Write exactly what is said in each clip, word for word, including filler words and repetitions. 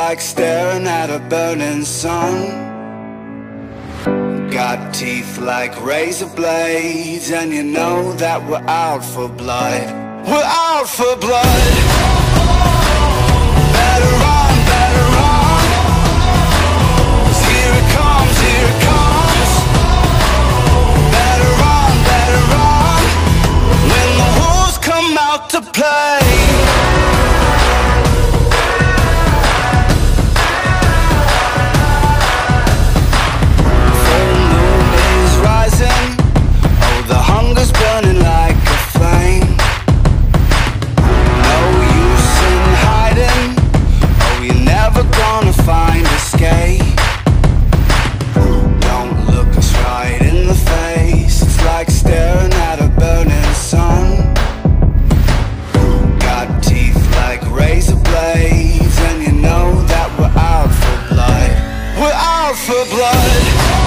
like staring at a burning sun. Got teeth like razor blades, and you know that we're out for blood. We're out for blood. Better run, better run, 'cause here it comes, here it comes. Better run, better run, when the wolves come out to play. Hunger's burning like a flame. No use in hiding. Oh, you're never gonna find escape. Don't look us right in the face. It's like staring at a burning sun. Got teeth like razor blades, and you know that we're out for blood. We're out for blood.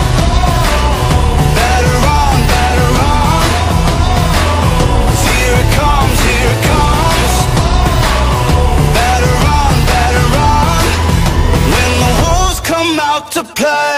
Better run, better run, 'cause here it comes, here it comes. Better run, better run, when the wolves come out to play.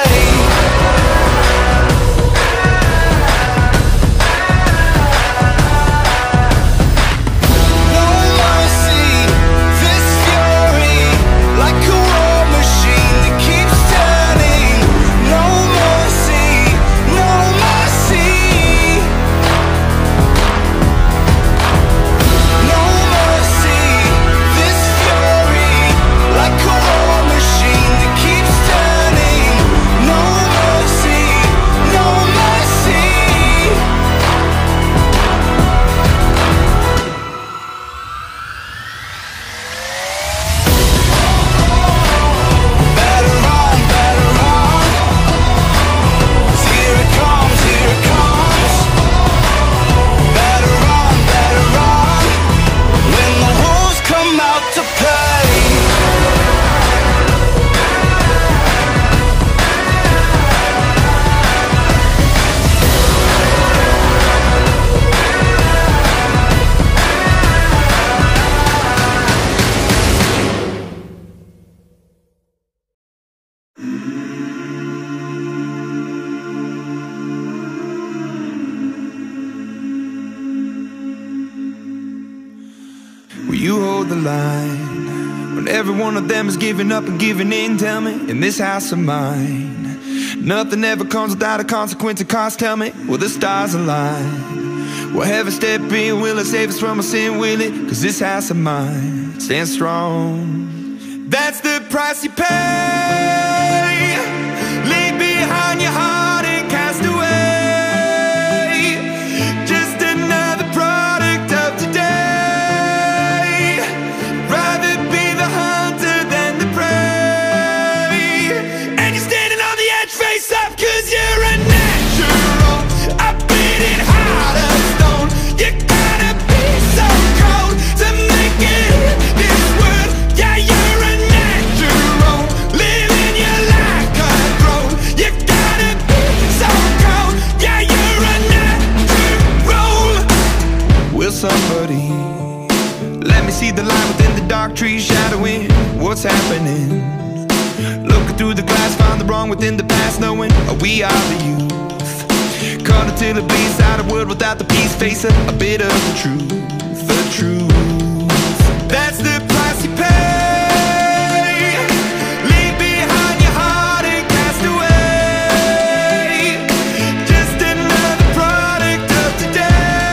You hold the line when every one of them is giving up and giving in. Tell me, in this house of mine, nothing ever comes without a consequence of cost. Tell me, will the stars align? Will heaven step in? Will it save us from our sin? Will it? 'Cause this house of mine stands strong. That's the price you pay. Leave behind your heart and cast away. Just another product of today. Somebody, let me see the light within the dark trees shadowing what's happening. Looking through the glass, find the wrong within the past, knowing we are the youth. Caught until it bleeds out a world without the peace, face a, a bit of the truth, the truth. That's the price you pay. Leave behind your heart and cast away. Just another product of today.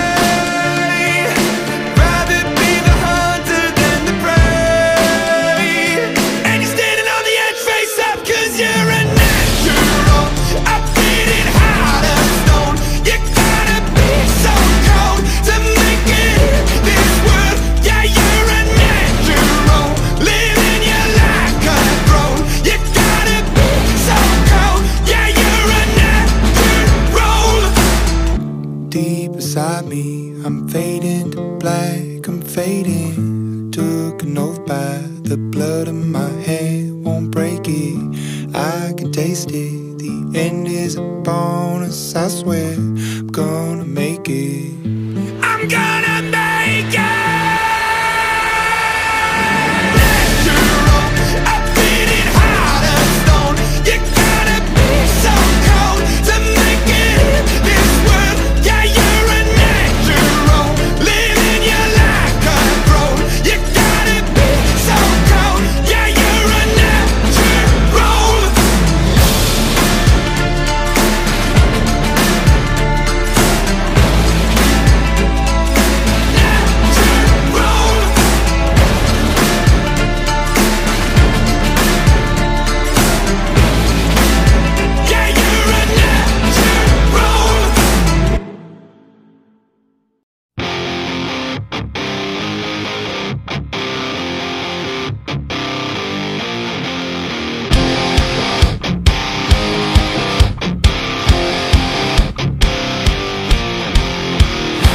Beside me, I'm fading to black, I'm fading. Took an oath by the blood in my hand, won't break it, I can taste it. The end is upon us, I swear, I'm gonna make it. I'm gonna make it. Natural, I feel it.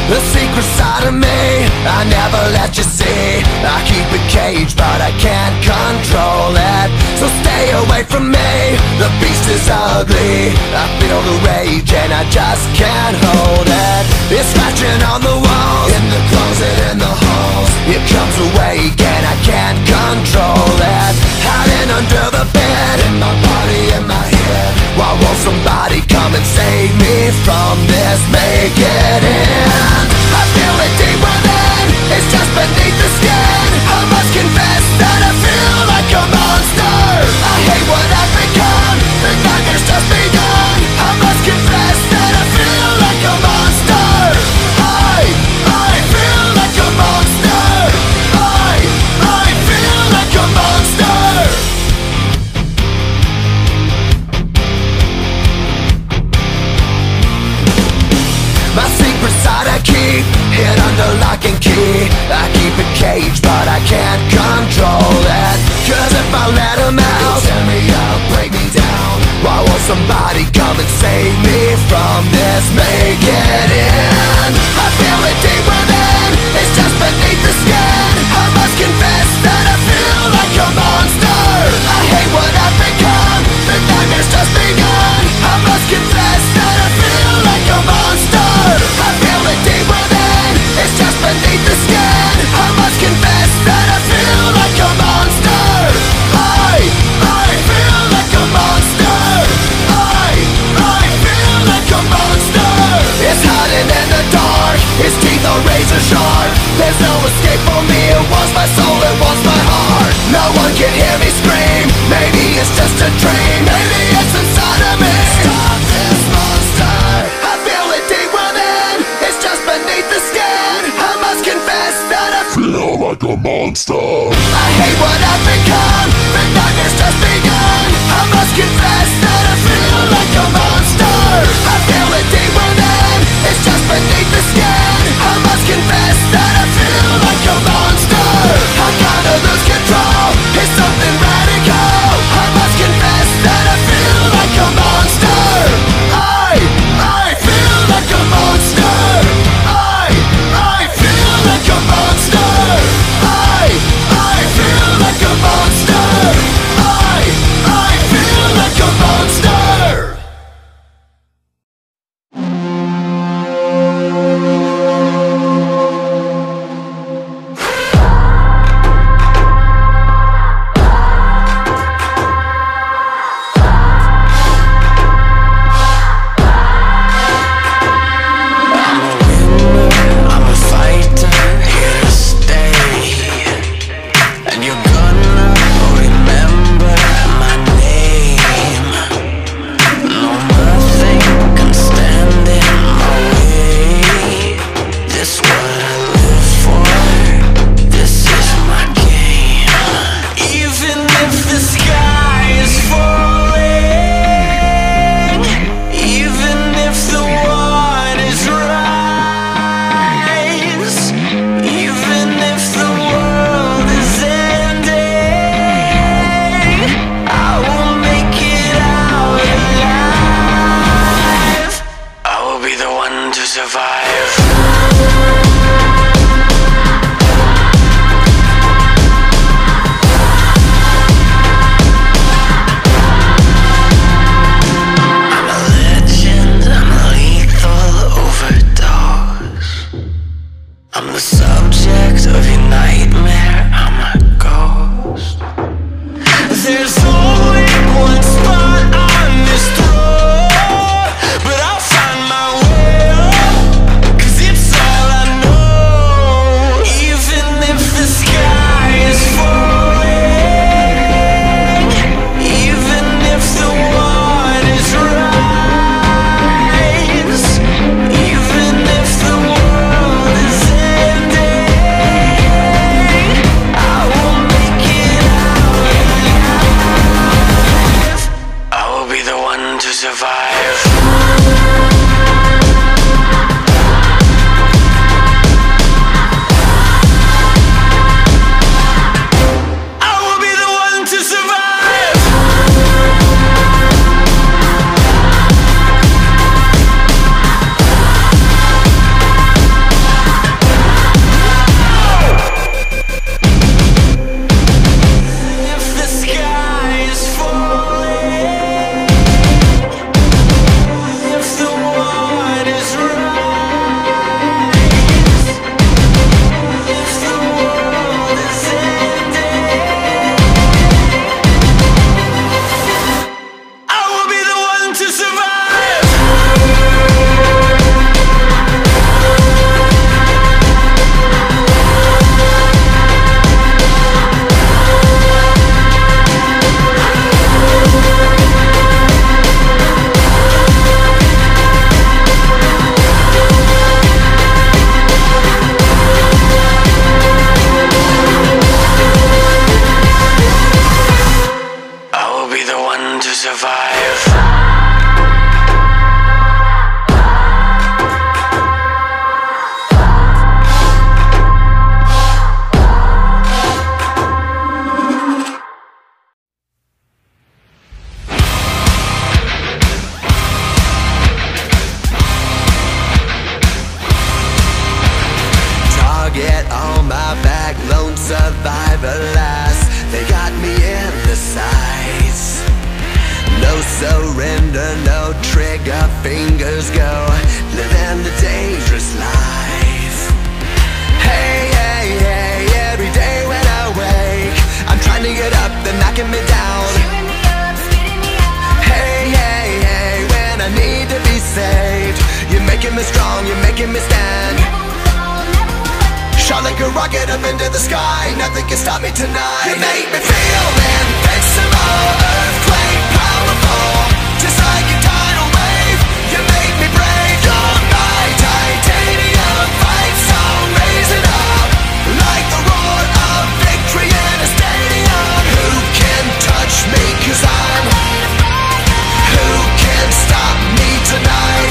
The secret side of me I never let you see. I keep it caged but I can't control it. So stay away from me, the beast is ugly. I feel the rage and I just can't hold it. It's scratching on the walls, in the closet, in the halls. It comes awake and I can't control it. Hiding under the bed, in my body, in my head. Why won't somebody come and save me from this? Make it end. I feel it deep within, it's just beneath the skin. I must confess that I feel like a monster. I hate what I've become, the nightmare's just begun. I must confess that I feel like a monster. I, I feel like a monster. I, I feel like a monster. My secret side I keep hid under lock and key. I keep it caged but I can't control it. Cause if I let him out, he'll tear me up, break me down. Why won't somebody come and save me from this? Make it end. I feel it deep within, it's just beneath the skin. I must confess that I feel like a monster. I hate what I've become, the nightmare's just begun. I must confess that I feel like a monster. I feel it deep within, it's just beneath the skin. I must confess that I feel like a monster. I, I feel like a monster. I, I feel like a monster. It's hiding in the dark, its teeth are razor sharp. There's no escape for me, it wants my soul, it wants my heart. No one can hear me scream, maybe it's just a dream. Maybe it's inside of me. Stop this monster. I feel it deep within, it's just beneath the skin. I must confess that I feel like a monster. I hate what I've become, the nightmare's just begun. I must confess that I feel like a monster. I feel it deep within, it's just beneath the skin. I must confess that I feel like a monster. I gotta lose control, it's something radical. I must confess that I feel like a monster. I, I feel like a monster. I, I feel like a monster. I, I feel like a monster. I, I feel like a monster. others go, living the dangerous life. Hey, hey, hey, every day when I wake, I'm trying to get up, they're knocking me down. Chewing me up, spitting me out. Hey, hey, hey, when I need to be saved, you're making me strong, you're making me stand. Never will fall, never will hurt. Shot like a rocket up into the sky, nothing can stop me tonight. You make me feel invincible, earthquake powerful, just like a tidal wave. You make me brave, you're my titanium fight song, raise it up like the roar of victory in a stadium. Who can touch me, cause I'm who can stop me tonight?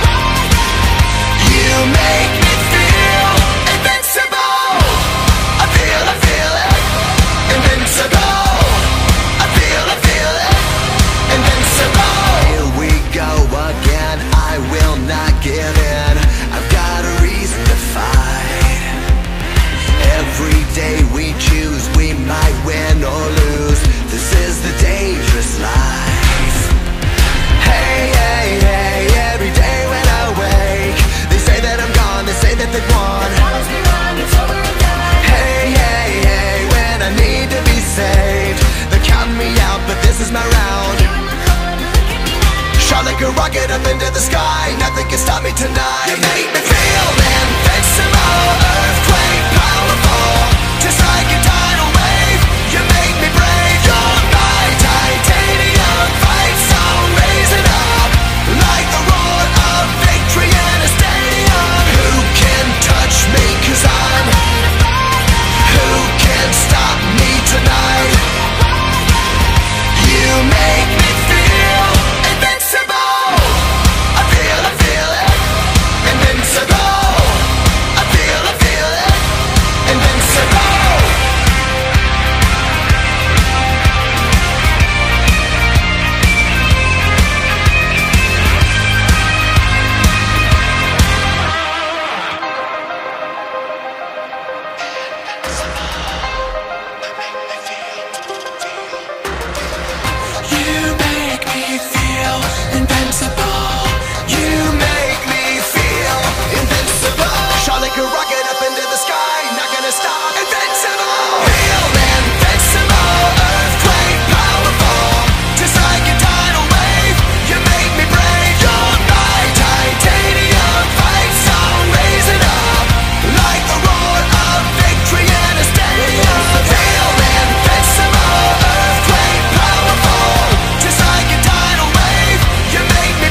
You make me feel invincible. I feel, I feel it, invincible. I feel, I feel it, invincible. Here we go again, I will not give in. I've got a reason to fight. Every day we choose, we might win or lose. This is the dangerous life. Hey, hey, hey, every day when I wake, they say that I'm gone, they say that they've won. Promise me wrong, it's over and done. Hey, hey, hey, when I need to be saved, they're counting me out, but this is my round. You in the cold, look at me now. Shot like a rocket up into the sky, nothing can stop me tonight. You make me feel invincible, earthquake powerful, just like a tidal wave. You make me brave, you're my titanium fight song, raise it up like the roar of victory in a stadium. Who can touch me, cause I'm who can stop me tonight? You make me feel invincible. I feel, I feel it, invincible. I feel, I feel it, invincible. You make me feel invincible. You make me feel invincible. Shot like a rocket up into the sky, not gonna stop. Invincible. Feel invincible, earthquake powerful, just like a tidal wave. You make me brave, you're my titanium fight song, raise it up like the roar of victory in a stadium. Feel invincible, earthquake powerful, just like a tidal wave. You make me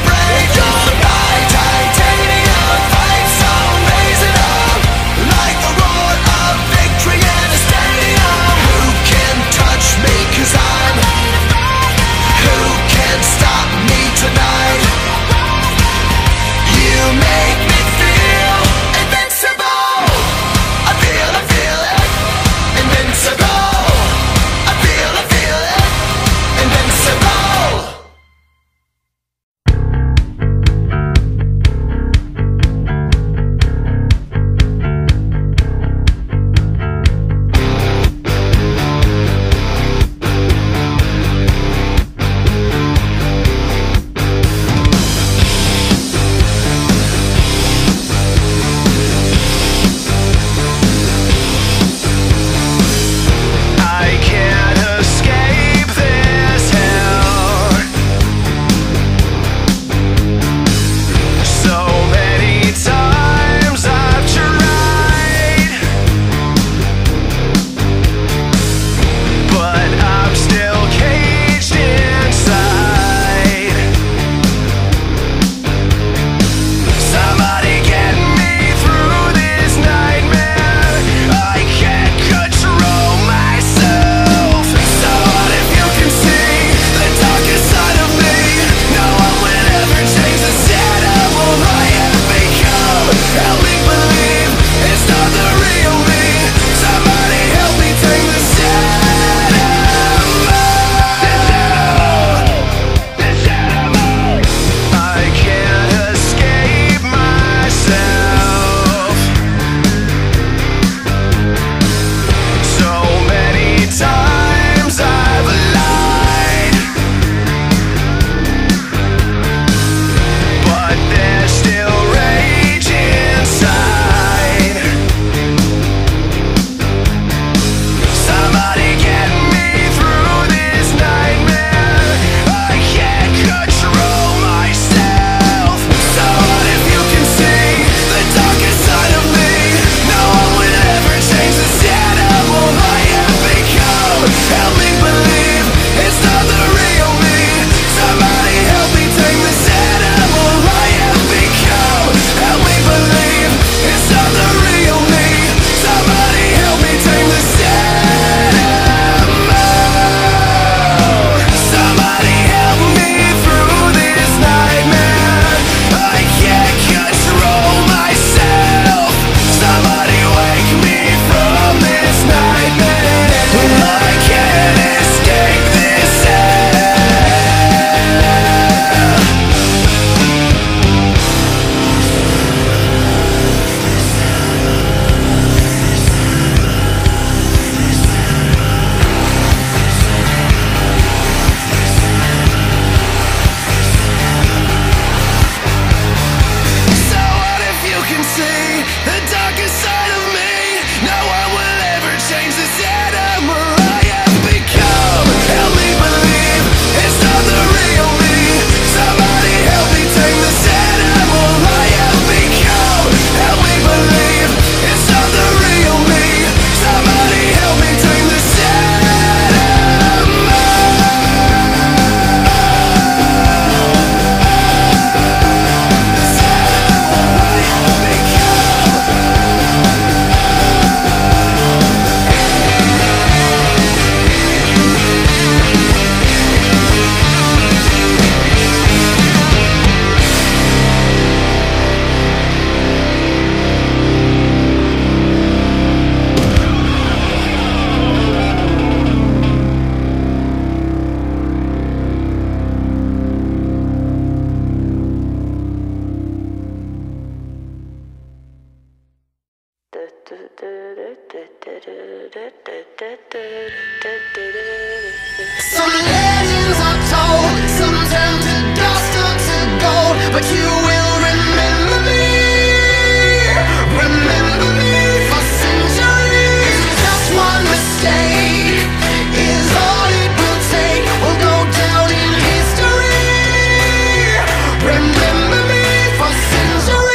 Some legends are told, some turn to dust or to gold, but you will remember me, remember me for centuries. Just one mistake is all it will take. We'll go down in history. Remember me for centuries.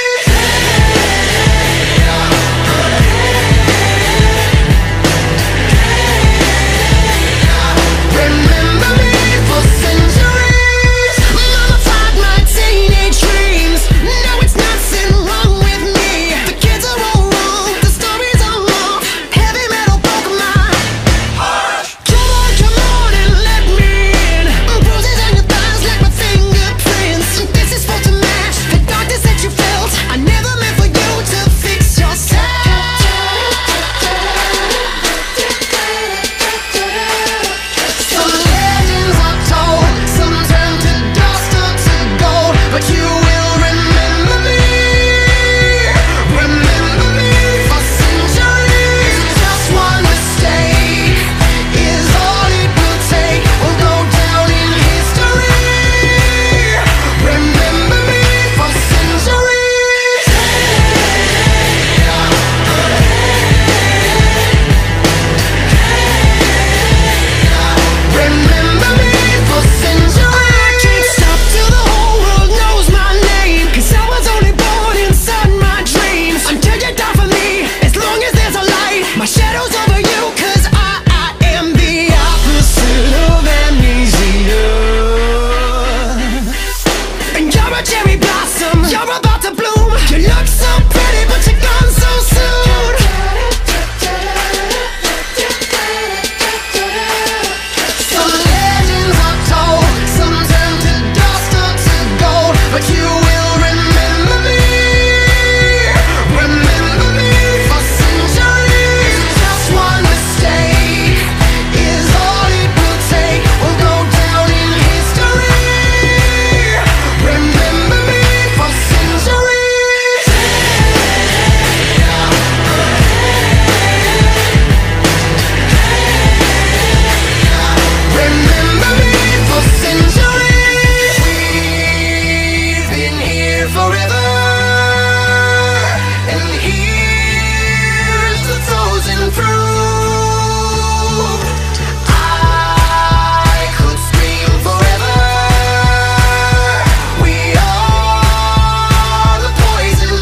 Remember me for centuries. Mama tied my teenage dreams. No, it's nothing wrong with me. The kids are all wrong, the stories are wrong. Heavy metal broke my heart. Come on, come on and let me in. Bruises on your thighs like my fingerprints. This is supposed to match the darkness that you felt. I never meant for you to fix yourself. Some legends are told, some turn to dust or to gold, but you will remember me, remember me for centuries. Just one mistake is all it will take. We'll go down in history. Remember me for centuries. Remember me for centuries. I can't stop till the whole world knows my name, 'cause I was only born inside my dreams. Until you die for me, as long as there's a light, my shadow's over you, 'cause I, I am the opposite of amnesia. And you're a cherry blossom, you're about to bloom. You look so pretty, but you're gone so soon. Some legends are told, some turn to dust or to gold, but you will remember me, remember me for centuries. Just one mistake is all it will take. We'll go down in history. Remember me for centuries. Remember me for centuries. We've been here forever, and here's the frozen proof. I could scream forever. We are the poison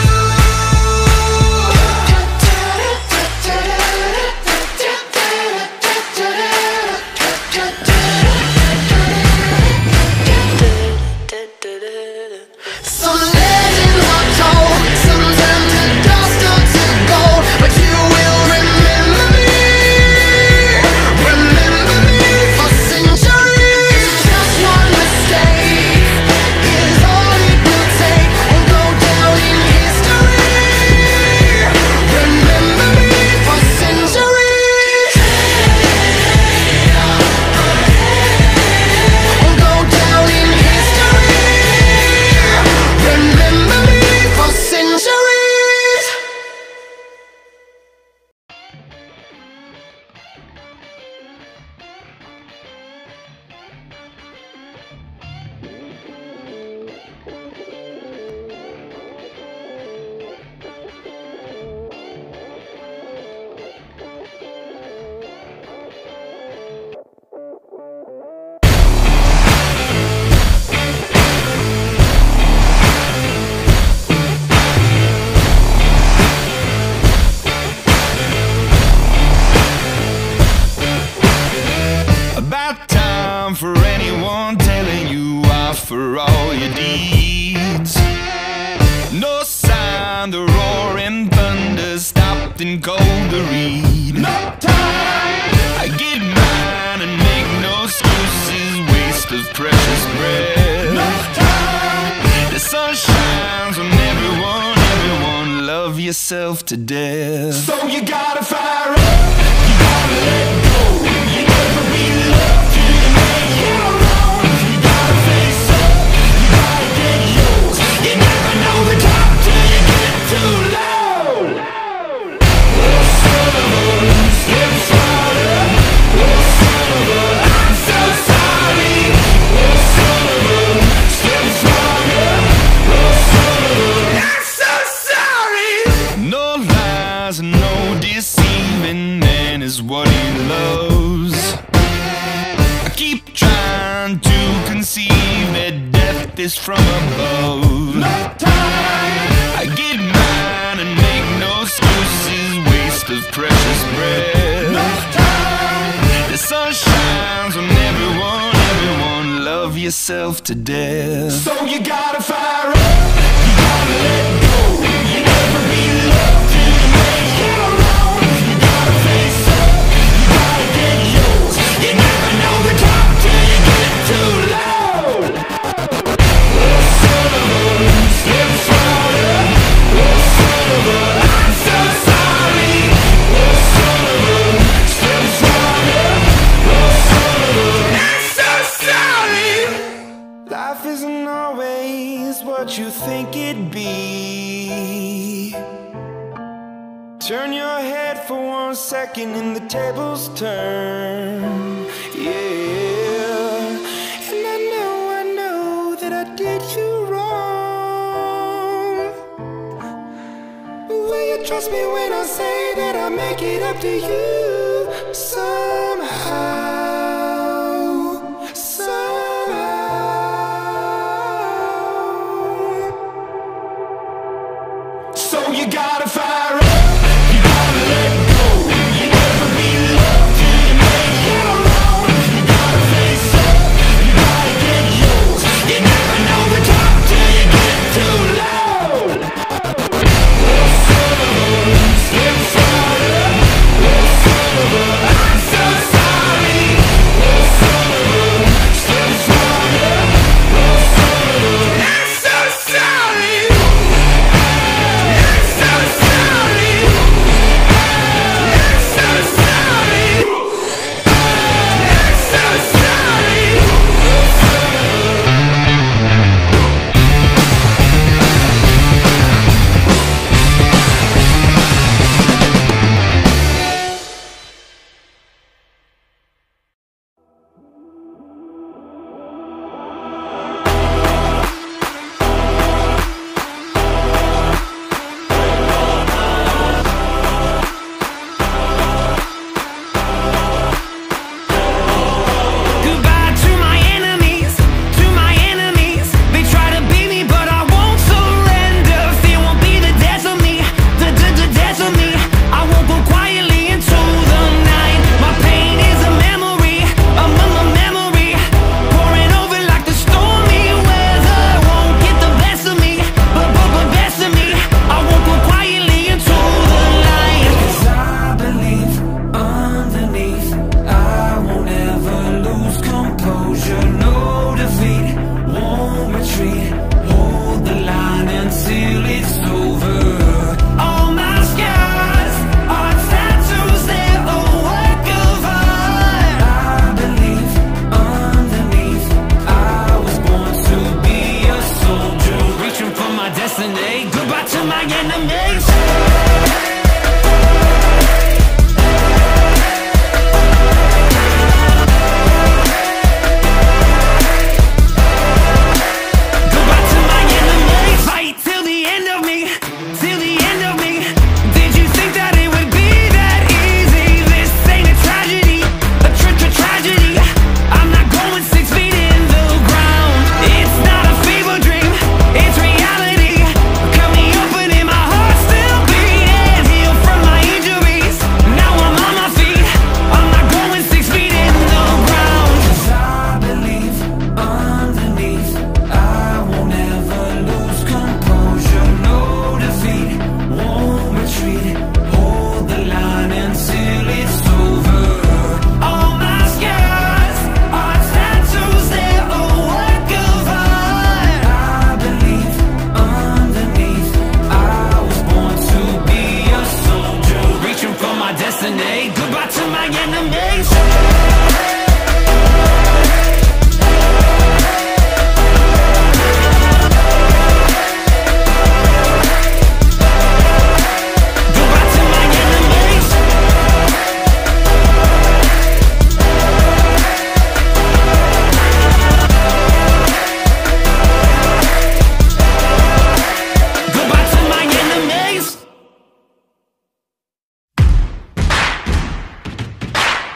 Some legends are told, some turn to dust or to gold, but you will remember me, remember me for centuries. Just one mistake is all it will take. We'll go down in history. Remember me for centuries. We'll go down in history. Remember me for centuries. About time for anyone telling you off for all your deeds. No sign the roaring thunder stopped in cold to read. No time. I get mine and make no excuses, waste of precious breath. No time. The sun shines on everyone, everyone, love yourself to death. So you gotta fire up, you gotta let go. You never be loved till you make your own. You gotta face up, you gotta get yours. You never know the top till you get too low. fist from above. No time. I get mine and make no excuses. Waste of precious breath. No time. The sun shines on everyone, everyone. Love yourself to death. So you gotta fire up. You gotta let go. You never be loved till you make it alone. You gotta face up. You gotta get yours. You never know the top till you get too low. Oh, son of a, slip farther. Oh, son of a, I'm so sorry. Oh, son of a, slip farther. Oh, son of a, I'm so sorry. Life isn't always what you think it'd be. Turn your head for one second and the tables turn. Yeah. And I know, I know that I did you wrong. Will you trust me when I say that I'll make it up to you somehow, somehow. So you gotta fire up. You gotta let go. You never be loved till you make it alone. You gotta face up. You gotta get yours. You never know the top till you get too low. Oh, son of a, slip farther. Oh, son of a, I'm so sorry. Oh, son of a, slip farther. Oh, son of a, I'm so sorry. I'm so sorry. I'm so sorry. I'm so sorry. Goodbye to my enemies, to my enemies. They try to beat me, but I won't surrender. Fear won't be the death of me, the the the death of me. I won't go quietly into the night. My pain is a memory, a m- m- memory, pouring over like the stormy weather. Won't get the best of me, but but but best of me. I won't go quietly into the light. 'Cause I believe underneath, I won't ever lose composure. No defeat, won't retreat. Hold the line until it's over. All my scars are tattoos, they're a work of art. I believe underneath, I was born to be a soldier, reaching for my destiny. Goodbye to my enemies. Goodbye to my enemies. Fight till the end of me, till the end of me. Did you think that it would be that easy? This ain't a tragedy, a tra- tra- tragedy. I'm not going six feet in the ground. It's not a fever dream, it's reality. Cut me open and my heart still beating. Heal from my injuries, now I'm on my feet. I'm not going six feet in the ground. 'Cause I believe underneath, I won't ever lose composure. No defeat, won't retreat. Hold the line until it's over. All my scars are tattoos, they're a work of art. I believe underneath, I was born to be a soldier, reaching for my destiny. Goodbye to my enemies. Goodbye to my enemies. Goodbye to my enemies.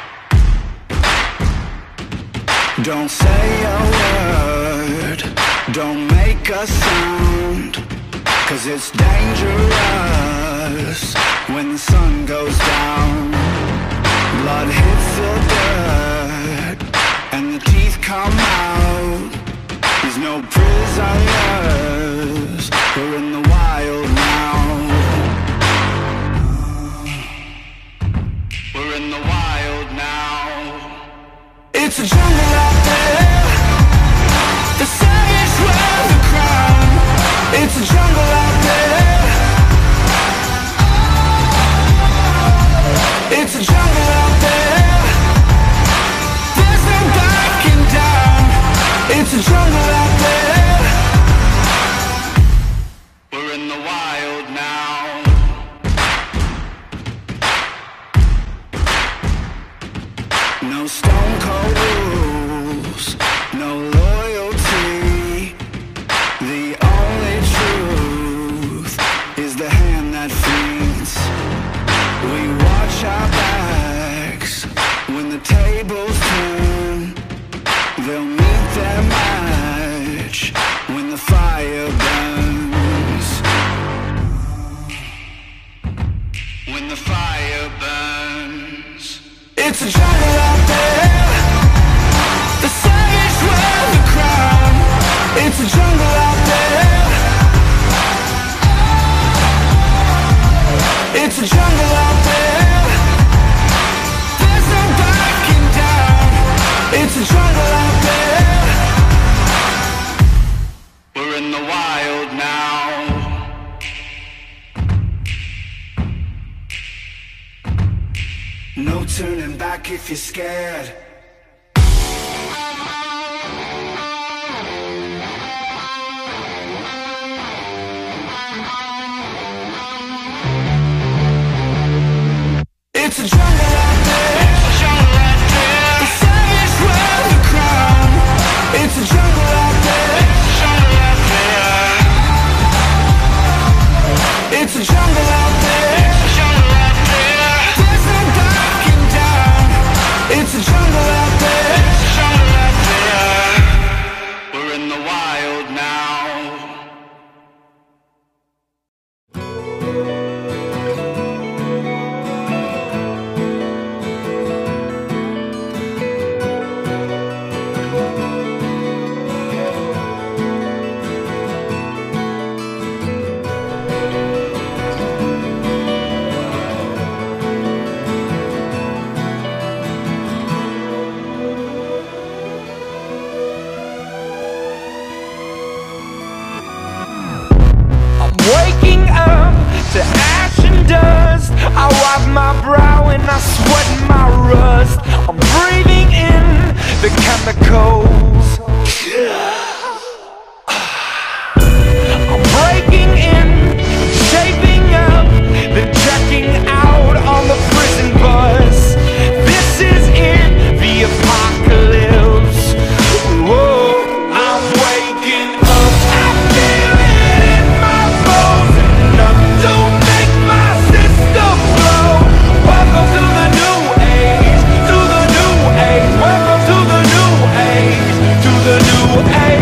Don't say a word, Don't make a sound, 'cause it's dangerous when the sun goes down. Blood hits the dirt and the teeth come out. There's no prisoners, we're in the wild now. We're in the wild now. It's a jungle out there, the savage wear the crown. It's a jungle out there. It's a jungle out there. There's no backing down. It's a jungle out there. We're in the wild now. No stone cold rules, no loyalty. The only truth is the hand that feeds. We watch our backs when the tables turn. They'll meet their match when the fire burns. When the fire burns. It's a jungle out there, the savage wear the crown. It's a jungle out there. It's a jungle out there. There's no backing down. It's a jungle out there. We're in the wild now. No turning back if you're scared. It's a jungle out there. It's a jungle out there. The savage wear the crown. It's a jungle out there. It's a jungle out there. It's a jungle out there. There's no backing down. It's a jungle out there. It's a jungle out there. We're in the wild now. Waking up to ash and dust, I wipe my brow and I sweat my rust. I'm breathing in the chemicals. I'm breaking in, shaping up, then checking out on the prison bus. This is it, the apocalypse. Whoa, I'm waking up. I feel it in my bones. Enough to make my system blow. Welcome to the new age, to the new age. Welcome to the new age, to the new age.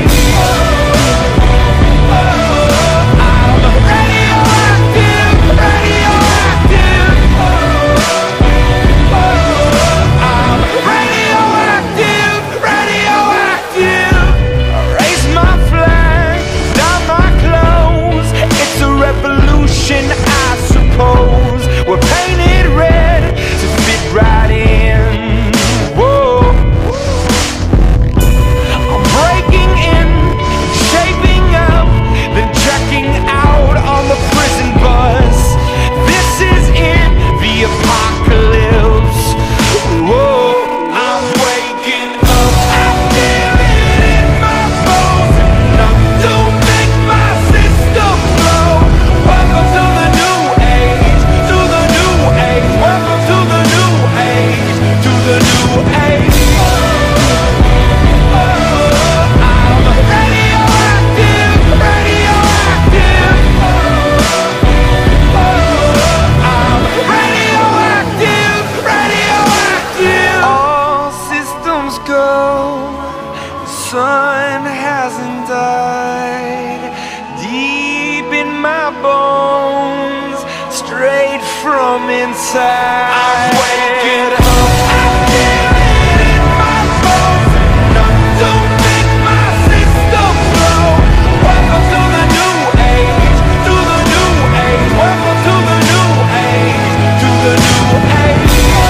from inside. I'm waking up. I feel it in my bones. Enough to make my system blow. Welcome to the new age, to the new age. Welcome to the new age, to the new age.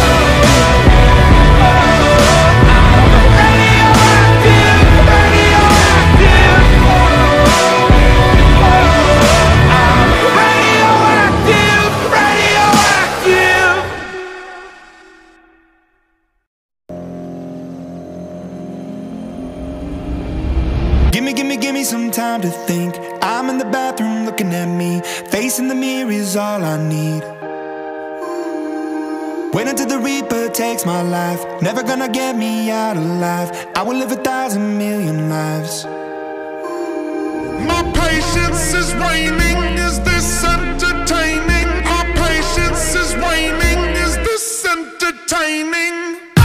Gimme, gimme, gimme some time to think. I'm in the bathroom looking at me. Facing the mirror is all I need. Wait until the Reaper takes my life. Never gonna get me out alive. I will live a thousand million lives. My patience is waning, is this entertaining? My patience is waning, is this entertaining?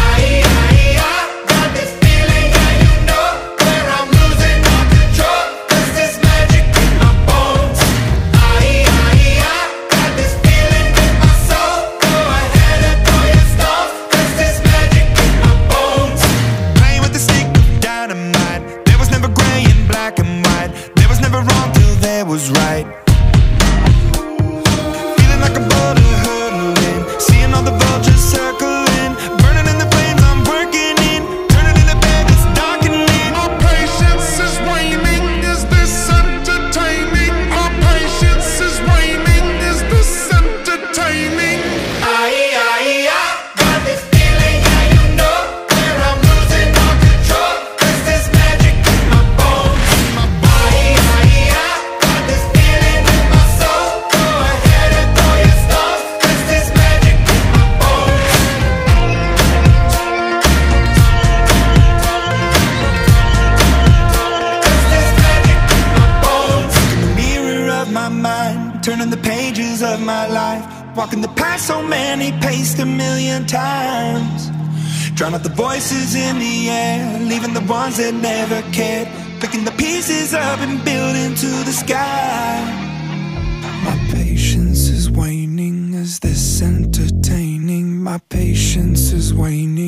Was right. Feeling like a boulder hurtling, seeing all the vultures circling, burning in the flames I'm working in, turning into bed it's darkening. My patience is waning, is this entertaining? My patience is waning, is this entertaining? I, I, I got this feeling, yeah, you know, where I'm losing all control. There's this magic in my bones, my body. I, I, I got this feeling in my soul. Go ahead and throw your stones. There's this magic in my bones. There's this magic in my bones. In the mirror of my mind, turning the pages of my life, walking the path so many paced a million times. Drown out the voices in the air, leaving the ones that never cared, picking the pieces up and building to the sky. My patience is waning, is this entertaining? My patience is waning.